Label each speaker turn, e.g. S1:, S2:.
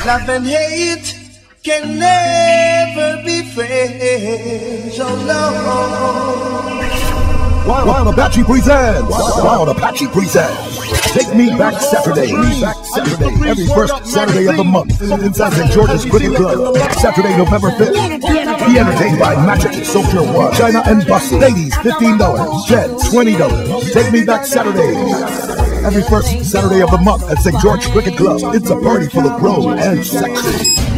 S1: Love and hate can never be friends. Oh no.
S2: Wild Apache presents. Wild Apache presents. Take Me Back Saturday. Every first Saturday of the month inside St. George's Cricket Club. Saturday, November 5th. Be entertained by Magic, Soldier One, China, and Bussy. Ladies, $15. Gents, $20. Take Me Back Saturday. Every first Saturday of the month at St. George Cricket Club. It's a party full of grown and sexy.